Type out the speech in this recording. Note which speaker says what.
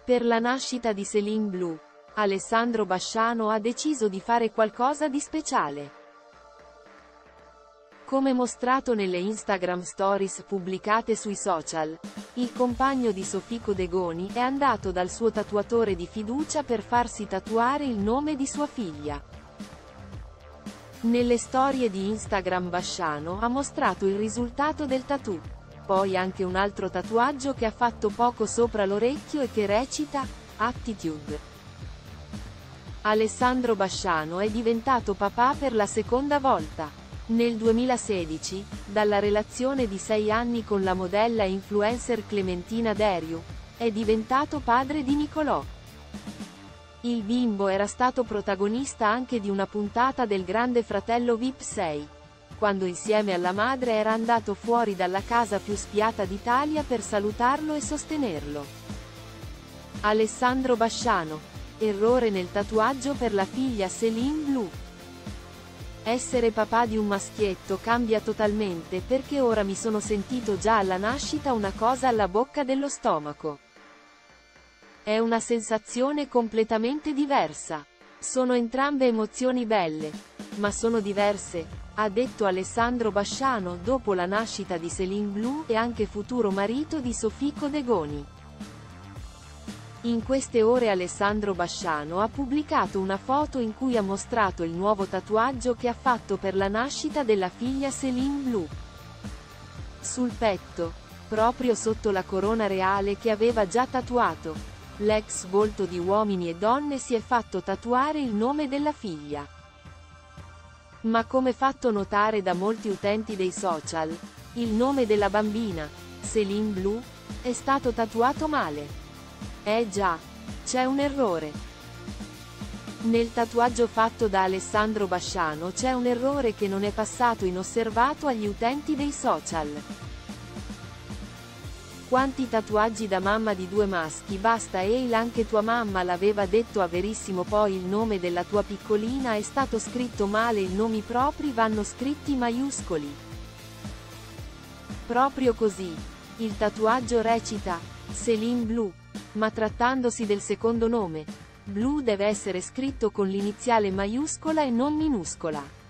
Speaker 1: Per la nascita di Céline Blue, Alessandro Basciano ha deciso di fare qualcosa di speciale. Come mostrato nelle Instagram Stories pubblicate sui social, il compagno di Sophie Codegoni è andato dal suo tatuatore di fiducia per farsi tatuare il nome di sua figlia. Nelle storie di Instagram Basciano ha mostrato il risultato del tattoo, poi anche un altro tatuaggio che ha fatto poco sopra l'orecchio e che recita Attitude. Alessandro Basciano è diventato papà per la seconda volta. Nel 2016, dalla relazione di 6 anni con la modella e influencer Clementina Deriu, è diventato padre di Nicolò. Il bimbo era stato protagonista anche di una puntata del Grande Fratello VIP 6, quando insieme alla madre era andato fuori dalla casa più spiata d'Italia per salutarlo e sostenerlo. Alessandro Basciano. Errore nel tatuaggio per la figlia Céline Blue. Essere papà di un maschietto cambia totalmente perché ora mi sono sentito già alla nascita una cosa alla bocca dello stomaco. È una sensazione completamente diversa. Sono entrambe emozioni belle, ma sono diverse, ha detto Alessandro Basciano dopo la nascita di Céline Blue e anche futuro marito di Sophie Codegoni. In queste ore Alessandro Basciano ha pubblicato una foto in cui ha mostrato il nuovo tatuaggio che ha fatto per la nascita della figlia Céline Blue. Sul petto, proprio sotto la corona reale che aveva già tatuato, l'ex volto di Uomini e Donne si è fatto tatuare il nome della figlia. Ma come fatto notare da molti utenti dei social, il nome della bambina, Céline Blue, è stato tatuato male. Già, c'è un errore. Nel tatuaggio fatto da Alessandro Basciano c'è un errore che non è passato inosservato agli utenti dei social. Quanti tatuaggi da mamma di 2 maschi basta Eil, anche tua mamma l'aveva detto a Verissimo, poi il nome della tua piccolina è stato scritto male, i nomi propri vanno scritti maiuscoli. Proprio così. Il tatuaggio recita Céline Blue. Ma trattandosi del secondo nome, Blue deve essere scritto con l'iniziale maiuscola e non minuscola.